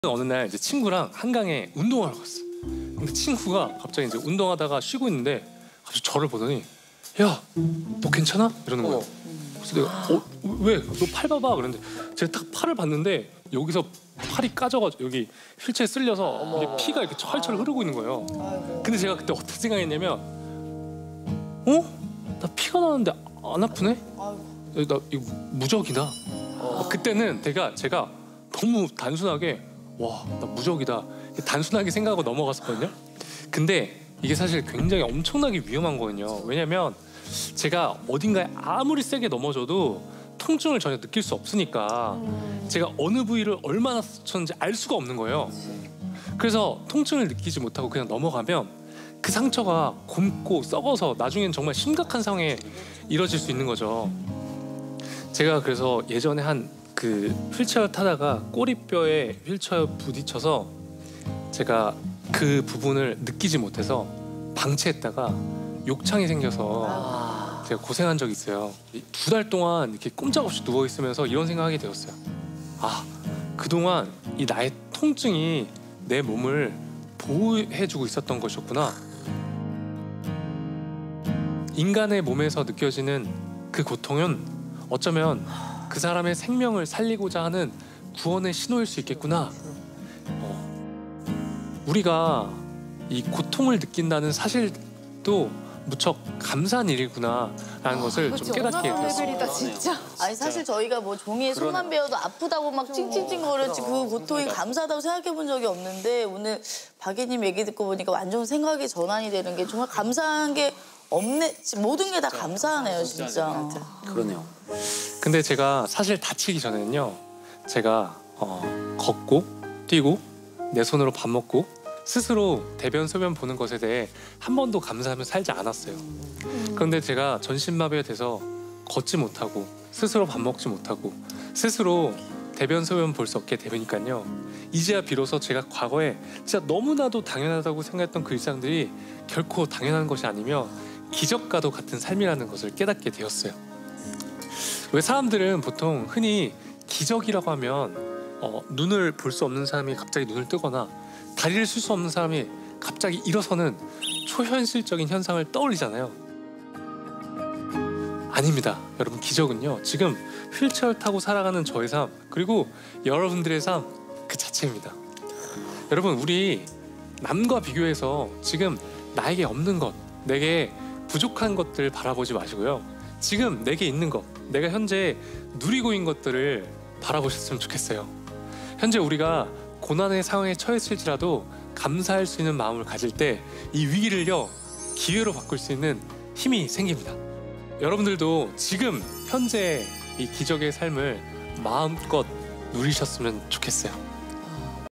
어느 날 이제 친구랑 한강에 운동하러 갔어. 근데 친구가 갑자기 이제 운동하다가 쉬고 있는데 갑자기 저를 보더니 야, 너 괜찮아? 이러는 거예요. 그래서 내가 왜? 너 팔 봐봐. 그랬는데 제가 딱 팔을 봤는데 여기서 팔이 까져가지고 여기 휠체어에 쓸려서 이게 피가 이렇게 철철 흐르고 있는 거예요. 근데 제가 그때 어떤 생각했냐면 나 피가 나는데 안 아프네? 나 이거 무적이다. 그때는 제가 너무 단순하게 와, 나 무적이다. 단순하게 생각하고 넘어갔었거든요. 근데 이게 사실 굉장히 엄청나게 위험한 거거든요. 왜냐면 제가 어딘가에 아무리 세게 넘어져도 통증을 전혀 느낄 수 없으니까 제가 어느 부위를 얼마나 다쳤는지 알 수가 없는 거예요. 그래서 통증을 느끼지 못하고 그냥 넘어가면 그 상처가 곪고 썩어서 나중엔 정말 심각한 상황에 이뤄질 수 있는 거죠. 제가 그래서 예전에 그 휠체어 타다가 꼬리뼈에 휠체어 부딪혀서 제가 그 부분을 느끼지 못해서 방치했다가 욕창이 생겨서 제가 고생한 적이 있어요. 2달 동안 이렇게 꼼짝없이 누워 있으면서 이런 생각하게 되었어요. 그동안 이 나의 통증이 내 몸을 보호해주고 있었던 것이었구나. 인간의 몸에서 느껴지는 그 고통은 어쩌면 그 사람의 생명을 살리고자 하는 구원의 신호일 수 있겠구나. 우리가 이 고통을 느낀다는 사실도 무척 감사한 일이구나라는 것을 좀 깨닫게 되었습니다. 진짜. 아니 사실 저희가 뭐 종이에 손만 베어도 아프다고 막 찡찡찡 거렸지 그 고통이 감사하다고 생각해 본 적이 없는데 오늘 박예님 얘기 듣고 보니까 완전 생각의 전환이 되는 게 정말 감사한 게 없네. 모든 게 다 감사하네요, 진짜. 그러네요. 근데 제가 사실 다치기 전에는요, 제가 걷고 뛰고 내 손으로 밥 먹고 스스로 대변 소변 보는 것에 대해 한 번도 감사하며 살지 않았어요. 그런데 제가 전신마비가 돼서 걷지 못하고 스스로 밥 먹지 못하고 스스로 대변 소변 볼 수 없게 되니까요, 이제야 비로소 제가 과거에 진짜 너무나도 당연하다고 생각했던 그 일상들이 결코 당연한 것이 아니며 기적과도 같은 삶이라는 것을 깨닫게 되었어요. 왜 사람들은 보통 흔히 기적이라고 하면 눈을 볼 수 없는 사람이 갑자기 눈을 뜨거나 다리를 쓸 수 없는 사람이 갑자기 일어서는 초현실적인 현상을 떠올리잖아요. 아닙니다. 여러분, 기적은요, 지금 휠체어를 타고 살아가는 저의 삶, 그리고 여러분들의 삶 그 자체입니다. 여러분, 우리 남과 비교해서 지금 나에게 없는 것, 내게 부족한 것들을 바라보지 마시고요, 지금 내게 있는 것, 내가 현재 누리고 있는 것들을 바라보셨으면 좋겠어요. 현재 우리가 고난의 상황에 처했을지라도 감사할 수 있는 마음을 가질 때 이 위기를요, 기회로 바꿀 수 있는 힘이 생깁니다. 여러분들도 지금 현재 이 기적의 삶을 마음껏 누리셨으면 좋겠어요.